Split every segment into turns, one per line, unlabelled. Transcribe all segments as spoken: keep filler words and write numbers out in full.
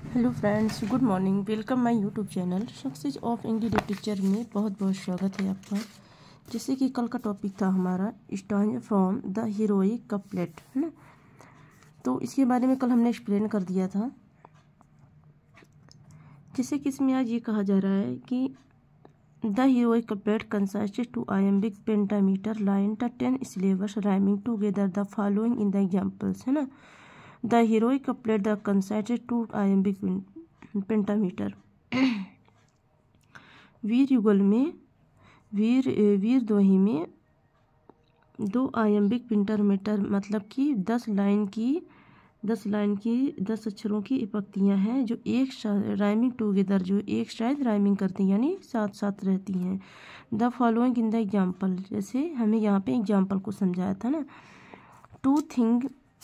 Hello friends, good morning. Welcome my YouTube channel success of English teacher में बहुत बहुत स्वागत है आपका। जैसे कि कल का टॉपिक था हमारा stanza from the heroic couplet, है ना। तो इसके बारे में कल हमने एक्सप्लेन कर दिया था। जैसे कि इसमें आज ये कहा जा रहा है कि the heroic couplet consisted to iambic pentameter line the ten syllables rhyming together the following in the examples, है ना। The heroic couplet the consisted to iambic pentameter. वीर युगल में वीर वीर दोही में दो आयम्बिक पेंटामीटर मतलब कि दस लाइन की दस लाइन की दस अक्षरों की पंक्तियां हैं जो एक राइमिंग टूगेदर जो एक शायद राइमिंग करती हैं, यानी साथ साथ रहती हैं। The following in the example, जैसे हमें यहाँ पे एग्जाम्पल को समझाया था ना। टू थिंग,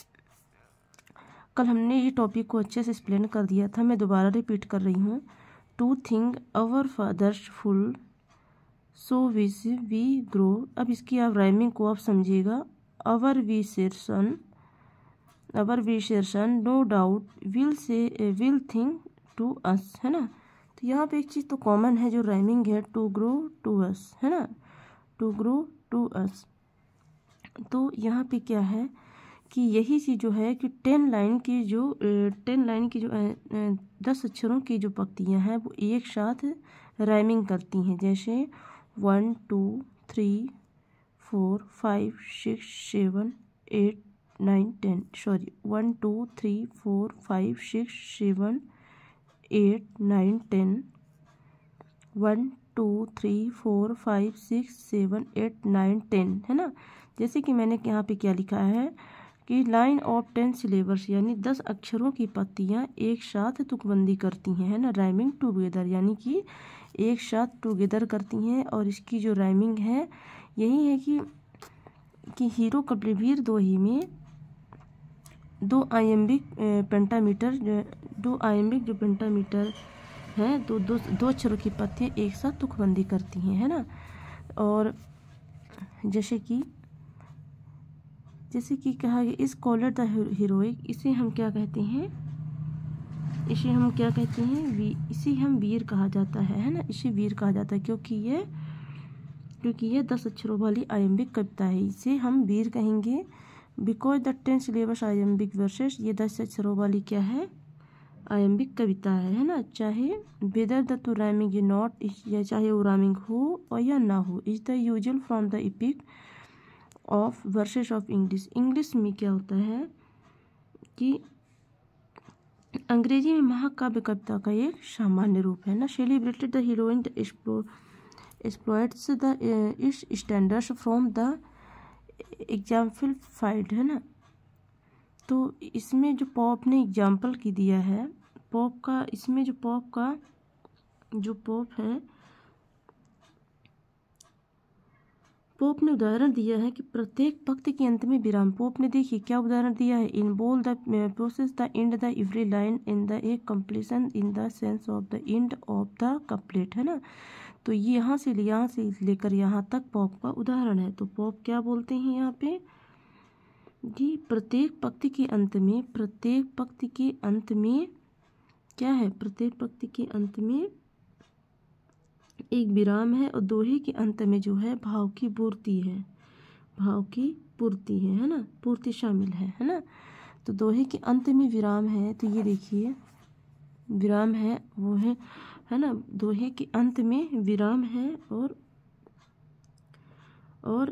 कल हमने ये टॉपिक को अच्छे से एक्सप्लेन कर दिया था, मैं दोबारा रिपीट कर रही हूँ। To thing our fathers full so wish we grow. अब इसकी आप राइमिंग को आप समझिएगा। Our we son our we son no doubt will say will think to us, है ना। तो यहाँ पे एक चीज़ तो कॉमन है जो राइमिंग है, टू ग्रो टू अस, है ना। To grow to us. तो यहाँ पे क्या है कि यही चीज़ जो है कि टेन लाइन की जो टेन लाइन की जो दस अक्षरों की जो पंक्तियाँ हैं वो एक साथ राइमिंग करती हैं। जैसे one two three four five six seven eight nine ten sorry one two three four five six seven eight nine ten one two three four five six seven eight nine ten, है ना। जैसे कि मैंने यहाँ पे क्या लिखा है कि लाइन ऑफ टेन सिलेबस यानी दस अक्षरों की पत्तियाँ एक साथ तुकबंदी करती हैं, है ना। राइमिंग टूगेदर यानी कि एक साथ टूगेदर करती हैं। और इसकी जो राइमिंग है यही है कि कि हीरो कपलेट वीर दोही में दो आयम्बिक पेंटामीटर दो आयम्बिक जो पेंटामीटर है दो दो दो अक्षरों की पत्तियाँ एक साथ तुकबंदी करती हैं, है ना। और जैसे कि जैसे कि कहा गया इस कॉलर द हीरोइक, इसे हम क्या कहते हैं इसे हम क्या कहते हैं वी इसे हम वीर कहा जाता है, है ना। इसे वीर कहा जाता है क्योंकि ये क्योंकि ये दस अक्षरों वाली आयम्बिक कविता है, इसे हम वीर कहेंगे। Because the ten syllables iambic verses, ये दस अक्षरों वाली क्या है आयम्बिक कविता है, है ना। चाहे whether the to rhyming not, या चाहे वो राइमिंग हो और या ना हो, is the usual from the epic of verses of English. English में क्या होता है कि अंग्रेजी में महाकाव्य कविता का एक सामान्य रूप है ना। Celebrated the heroine the exploits the its standards from the exemplified, है ना। तो इसमें जो पॉप ने एग्जाम्पल की दिया है, पॉप का इसमें जो पॉप का जो पॉप है पोप ने उदाहरण दिया है कि प्रत्येक पंक्ति के अंत में विराम। पोप ने देखिए क्या उदाहरण दिया है, इन बोल the process the end the every line in the a completion in the sense of the end of the couplet, है ना। तो ये यहाँ से यहाँ से लेकर यहाँ तक पॉप का उदाहरण है। तो पॉप क्या बोलते हैं यहाँ पे कि प्रत्येक पंक्ति के अंत में प्रत्येक पंक्ति के अंत में क्या है प्रत्येक पंक्ति के अंत में एक विराम है और दोहे के अंत में जो है भाव की पूर्ति है भाव की पूर्ति है है ना पूर्ति शामिल है है ना। तो दोहे के अंत में विराम है, तो ये देखिए विराम है वो है है ना। दोहे के अंत में विराम है और और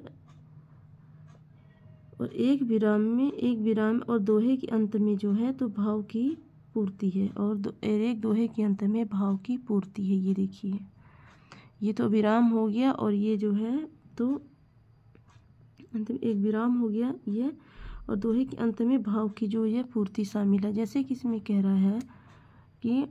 और एक विराम में एक विराम और दोहे के अंत में जो है तो भाव की पूर्ति है, और दो, एक दोहे के अंत में भाव की पूर्ति है। ये देखिए ये तो विराम हो गया और ये जो है तो अंत में एक विराम हो गया ये, और दोहे के अंत में भाव की जो ये पूर्ति शामिल है। जैसे कि इसमें कह रहा है कि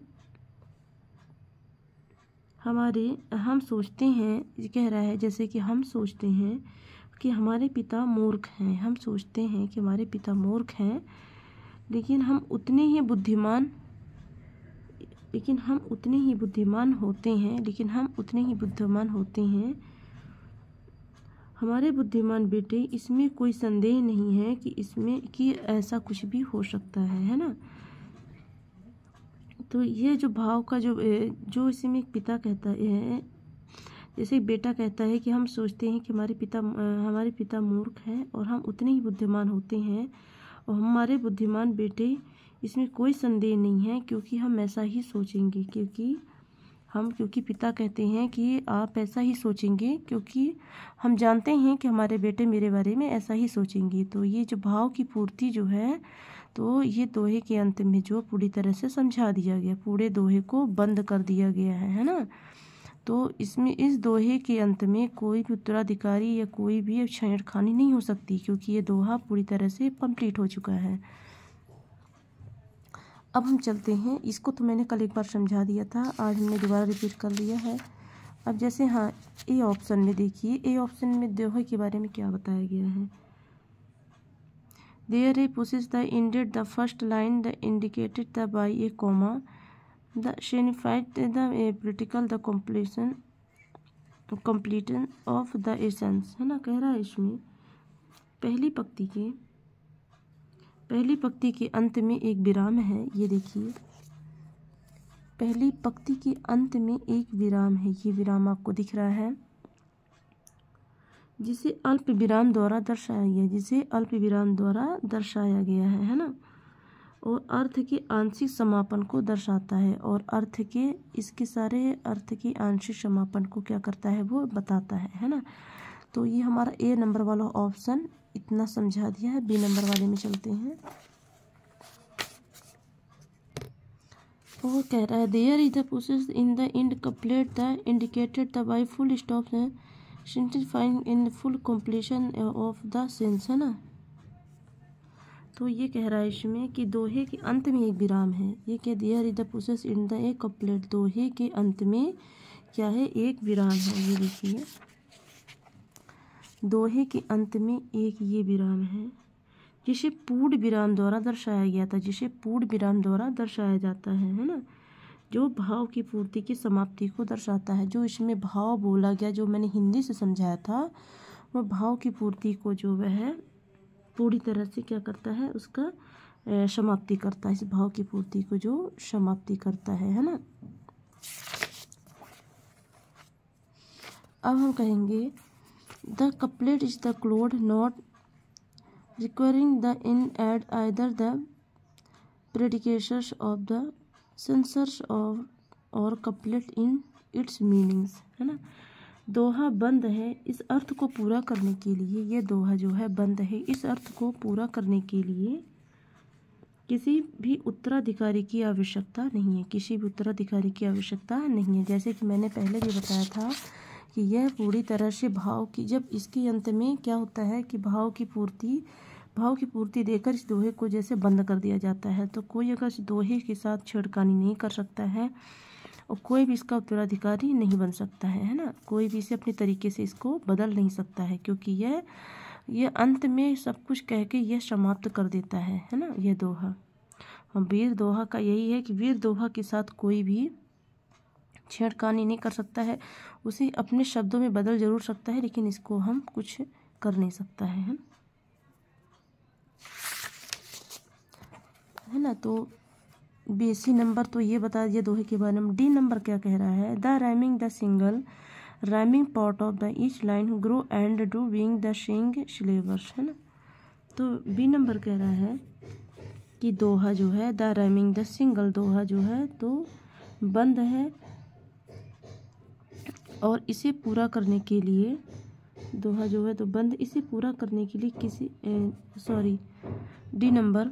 हमारे हम सोचते हैं ये कह रहा है जैसे कि हम सोचते हैं कि हमारे पिता मूर्ख हैं हम सोचते हैं कि हमारे पिता मूर्ख हैं लेकिन हम उतने ही बुद्धिमान लेकिन हम उतने ही बुद्धिमान होते हैं लेकिन हम उतने ही बुद्धिमान होते हैं हमारे बुद्धिमान बेटे, इसमें कोई संदेह नहीं है कि इसमें कि ऐसा कुछ भी हो सकता है है ना। तो ये जो भाव का जो जो इसमें एक पिता कहता है, जैसे एक बेटा कहता है कि हम सोचते हैं कि हमारे पिता हमारे पिता मूर्ख हैं और हम उतने ही बुद्धिमान होते हैं, और हमारे बुद्धिमान बेटे, इसमें कोई संदेह नहीं है, क्योंकि हम ऐसा ही सोचेंगे, क्योंकि हम क्योंकि पिता कहते हैं कि आप ऐसा ही सोचेंगे, क्योंकि हम जानते हैं कि हमारे बेटे मेरे बारे में ऐसा ही सोचेंगे। तो ये जो भाव की पूर्ति जो है, तो ये दोहे के अंत में जो पूरी तरह से समझा दिया गया, पूरे दोहे को बंद कर दिया गया है है ना। तो इसमें इस दोहे के अंत में कोई भी उत्तराधिकारी या कोई भी छेड़खानी नहीं हो सकती, क्योंकि ये दोहा पूरी तरह से कंप्लीट हो चुका है। अब हम चलते हैं, इसको तो मैंने कल एक बार समझा दिया था, आज हमने दोबारा रिपीट कर लिया है। अब जैसे हाँ ए ऑप्शन में देखिए, ए ऑप्शन में दोहे के बारे में क्या बताया गया है। There a pauses the ended the first line the indicated the by a comma the signified the practical the completion completion of the essence, है ना। कह रहा है इसमें पहली पंक्ति के पहली पंक्ति के अंत में एक विराम है, ये देखिए पहली पंक्ति के अंत में एक विराम है, ये विराम आपको दिख रहा है, जिसे अल्प विराम द्वारा दर्शाया गया जिसे अल्प विराम द्वारा दर्शाया गया है है ना। और अर्थ के आंशिक समापन को दर्शाता है, और अर्थ के इसके सारे अर्थ के आंशिक समापन को क्या करता है, वो बताता है है ना। तो ये हमारा ए नंबर वाला ऑप्शन इतना समझा दिया है। बी नंबर वाले में चलते हैं। वो कह रहा है there is the process in the end complete the indicated the by full stop simplifying in full completion of the sense, है ना। तो ये कह रहा है इसमें कि दोहे के अंत में एक विराम है। ये क्या, there is the process in the a complete, दोहे के अंत में क्या है, एक विराम है। ये देखिए दोहे के अंत में एक ये विराम है, जिसे पूर्ण विराम द्वारा दर्शाया गया था, जिसे पूर्ण विराम द्वारा दर्शाया जाता है है ना, जो भाव की पूर्ति की समाप्ति को दर्शाता है। जो इसमें भाव बोला गया, जो मैंने हिंदी से समझाया था, वह भाव की पूर्ति को जो वह पूरी तरह से क्या करता है, उसका समाप्ति करता है, इस भाव की पूर्ति को जो समाप्ति करता है है ना। अब हम कहेंगे the couplet is the closed not requiring the in add either the predications of the censors of or couplet in its meanings, है ना। दोहा बंद है इस अर्थ को पूरा करने के लिए, ये दोहा जो है बंद है इस अर्थ को पूरा करने के लिए किसी भी उत्तराधिकारी की आवश्यकता नहीं है, किसी भी उत्तराधिकारी की आवश्यकता नहीं है। जैसे कि मैंने पहले भी बताया था कि यह पूरी तरह से भाव की, जब इसके अंत में क्या होता है कि भाव की पूर्ति भाव की पूर्ति देकर इस दोहे को जैसे बंद कर दिया जाता है, तो कोई अगर इस दोहे के साथ छेड़खानी नहीं कर सकता है और कोई भी इसका उत्तराधिकारी नहीं बन सकता है है ना। कोई भी इसे अपने तरीके से इसको बदल नहीं सकता है, क्योंकि यह यह अंत में सब कुछ कह के यह समाप्त कर देता है है ना। यह दोहा हम वीर दोहा का यही है कि वीर दोहा के साथ कोई भी छेड़खानी नहीं कर सकता है, उसे अपने शब्दों में बदल जरूर सकता है, लेकिन इसको हम कुछ कर नहीं सकता है है है ना। तो बेसी नंबर तो ये बता दिया दोहे के बारे में। डी नंबर क्या कह रहा है, the rhyming the single rhyming part of the each line grow and do being the sing syllables, है ना। तो बी नंबर कह रहा है कि दोहा जो है द राइमिंग द सिंगल, दोहा जो है तो बंद है और इसे पूरा करने के लिए दोहा जो है तो बंद इसे पूरा करने के लिए किसी sorry the number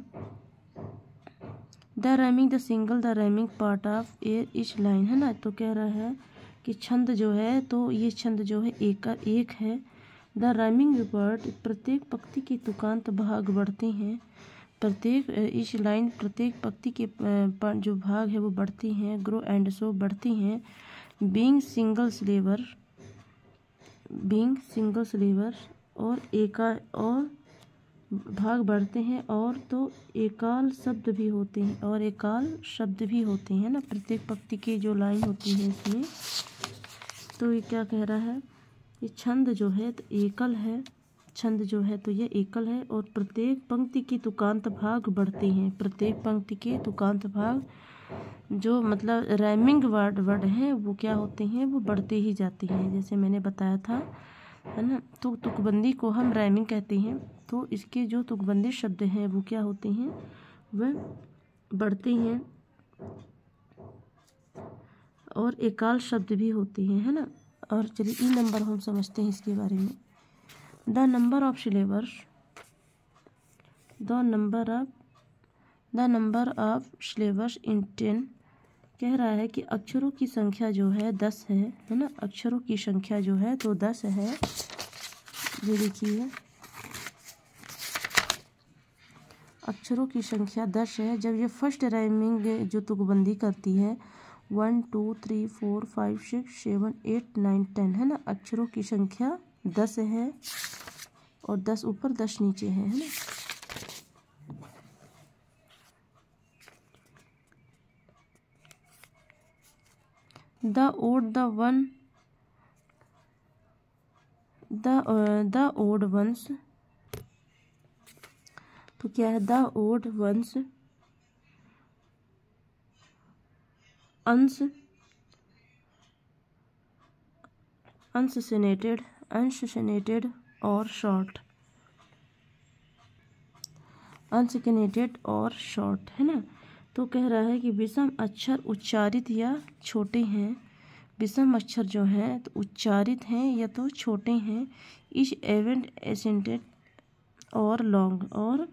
the rhyming the single the rhyming part of a each line, है ना। तो कह रहा है कि छंद जो है तो ये छंद जो है एक का एक है। द राइमिंग पार्ट प्रत्येक पंक्ति के तुकांत भाग बढ़ते हैं, प्रत्येक इच लाइन प्रत्येक पंक्ति के जो भाग है वो बढ़ते हैं। ग्रो एंड सो बढ़ती हैं। Being single syllable being single syllable और एका और भाग बढ़ते हैं, और तो एकाल शब्द भी होते हैं और एकाल शब्द भी होते हैं ना प्रत्येक पंक्ति की जो लाइन होती है इसमें। तो ये क्या कह रहा है, ये छंद जो है तो एकल है, छंद जो है तो ये एकल है और प्रत्येक पंक्ति की तुकांत भाग बढ़ते हैं, प्रत्येक पंक्ति के तुकांत भाग जो मतलब राइमिंग वर्ड वर्ड हैं वो क्या होते हैं, वो बढ़ते ही जाते हैं, जैसे मैंने बताया था, है ना। तो तुकबंदी को हम राइमिंग कहते हैं। तो इसके जो तुकबंदी शब्द हैं वो क्या होते हैं, वह बढ़ते हैं, और एकाल शब्द भी होते हैं, है ना। और चलिए ई नंबर हम समझते हैं इसके बारे में। The number of syllables, the number of the number of syllables in ten, कह रहा है कि अक्षरों की संख्या जो है दस है, है ना। अक्षरों की संख्या जो है तो दस है। ये देखिए, अक्षरों की संख्या दस है। जब ये फर्स्ट राइमिंग जो तुकबंदी करती है, one two three four five six seven eight nine ten, है ना। अक्षरों की संख्या दस है, और दस ऊपर दस नीचे है, है ना। The odd the one the the odd ones, तो क्या है, द ओड वंस अंश अनसेनेटेड अनसेनेटेड और शॉर्ट, अनसेनेटेड और शॉर्ट, है ना। तो कह रहा है कि विषम अक्षर उच्चारित या छोटे हैं, विषम अक्षर जो हैं तो उच्चारित हैं या तो छोटे हैं। इस एवेंट एसेंटेड और लॉन्ग, और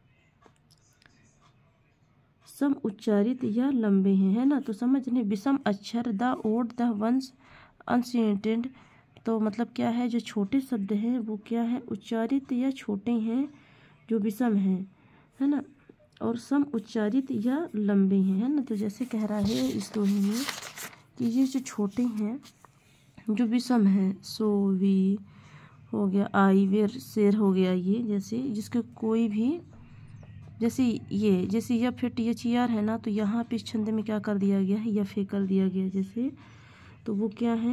सम उच्चारित या लंबे हैं, है ना। तो समझ लें, विषम अक्षर the odd the ones unaccented, तो मतलब क्या है, जो छोटे शब्द हैं वो क्या है, उच्चारित या छोटे हैं, जो विषम हैं, है ना। और सम उच्चारित या लंबे हैं, है ना। तो जैसे कह रहा है इस दोहे में कि ये जो छोटे हैं, जो विषम हैं, सो वी हो गया, आई वेर शेर हो गया, ये जैसे जिसके कोई भी, जैसे ये जैसे या फिर टी एच ई आर है ना, तो यहाँ पे इस छंद में क्या कर दिया गया है, या फे कर दिया गया जैसे, तो वो क्या है,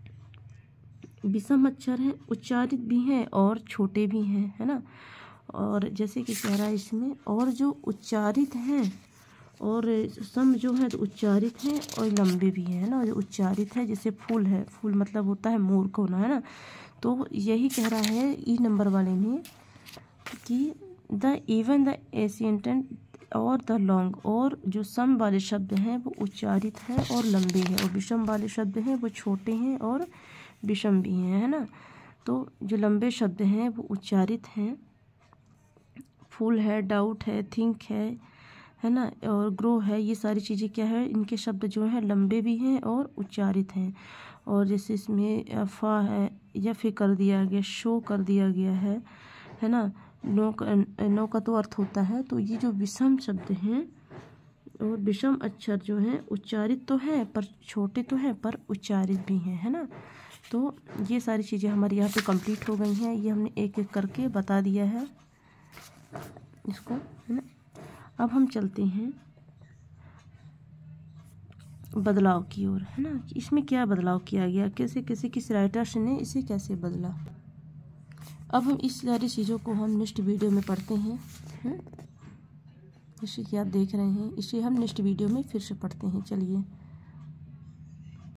विषम अक्षर हैं, उच्चारित भी हैं और छोटे भी हैं, है ना। और जैसे कि कह रहा है इसमें, और जो उच्चारित हैं और सम जो है तो उच्चारित हैं और लंबे भी हैं, है ना। जो उच्चारित है, जैसे फूल है, फूल मतलब होता है मोर को ना, है ना। तो यही कह रहा है ई नंबर वाले में कि द इवन द एशियंटेंट और द लॉन्ग, और जो सम वाले शब्द हैं वो उच्चारित हैं और लंबे हैं, और विषम वाले शब्द हैं वो छोटे हैं और विषम भी हैं, है ना। तो जो लंबे शब्द हैं वो उच्चारित हैं, फुल है, डाउट है, थिंक है, है ना, और ग्रो है, ये सारी चीज़ें क्या है, इनके शब्द जो हैं लंबे भी हैं और उच्चारित हैं। और जैसे इसमें फा है, या फिर कर दिया गया, शो कर दिया गया है, है ना। नो का नो का तो अर्थ होता है। तो ये जो विषम शब्द हैं और विषम अक्षर जो हैं उच्चारित तो हैं पर छोटे तो हैं पर उच्चारित भी हैं, है ना। तो ये सारी चीज़ें हमारी यहाँ पे कंप्लीट हो गई हैं। ये हमने एक एक करके बता दिया है इसको, है ना। अब हम चलते हैं बदलाव की ओर, है ना। इसमें क्या बदलाव किया गया, कैसे कैसे किस राइटर्स ने इसे कैसे बदला। अब हम इस सारी चीज़ों को हम नेक्स्ट वीडियो में पढ़ते हैं, है? जैसे कि आप देख रहे हैं, इसे हम नेक्स्ट वीडियो में फिर से पढ़ते हैं। चलिए।